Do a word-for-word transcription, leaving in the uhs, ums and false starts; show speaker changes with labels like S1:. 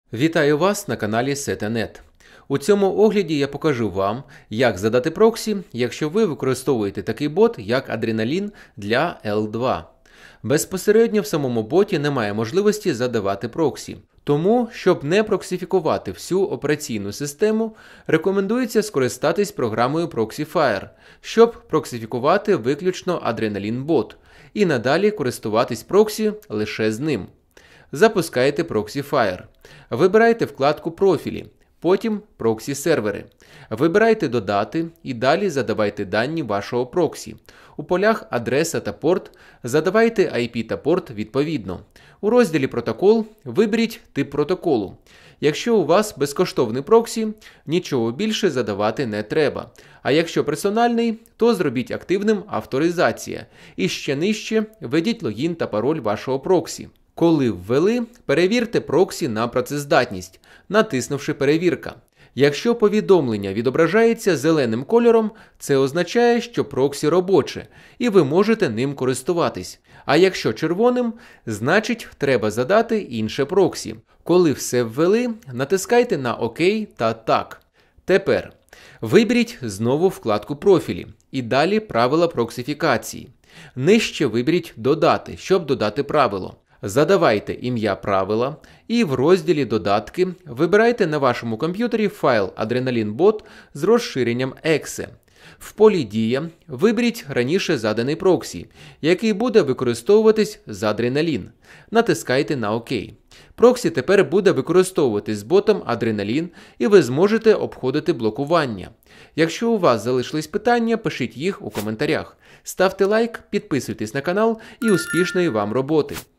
S1: Вітаю вас на каналі Сет точка нет. У цьому огляді я покажу вам, як задати проксі, якщо ви використовуєте такий бот, як Adrenalin для ел два. Безпосередньо в самому боті немає можливості задавати проксі. Тому, щоб не проксифікувати всю операційну систему, рекомендується скористатись програмою Proxifire, щоб проксифікувати виключно Adrenalin Bot і надалі користуватись проксі лише з ним. Запускаєте Proxifire. Вибирайте вкладку «Профілі», потім «Проксі-сервери». Вибирайте «Додати» і далі задавайте дані вашого проксі. У полях «Адреса» та «Порт» задавайте ай пі та порт відповідно. У розділі «Протокол» виберіть тип протоколу. Якщо у вас безкоштовний проксі, нічого більше задавати не треба. А якщо персональний, то зробіть активним «Авторизація» і ще нижче введіть логін та пароль вашого проксі. Коли ввели, перевірте проксі на працездатність, натиснувши «Перевірка». Якщо повідомлення відображається зеленим кольором, це означає, що проксі робоче, і ви можете ним користуватись. А якщо червоним, значить треба задати інше проксі. Коли все ввели, натискайте на «Ок» та «Так». Тепер виберіть знову вкладку «Профілі» і далі «Правила проксифікації». Нижче виберіть «Додати», щоб додати правило. Задавайте ім'я правила і в розділі «Додатки» вибирайте на вашому комп'ютері файл Adrenalin Bot з розширенням ексе. В полі «Дія» виберіть раніше заданий проксі, який буде використовуватись з Adrenalin. Натискайте на «Ок». Проксі тепер буде використовуватись з ботом Adrenalin і ви зможете обходити блокування. Якщо у вас залишились питання, пишіть їх у коментарях. Ставте лайк, підписуйтесь на канал і успішної вам роботи!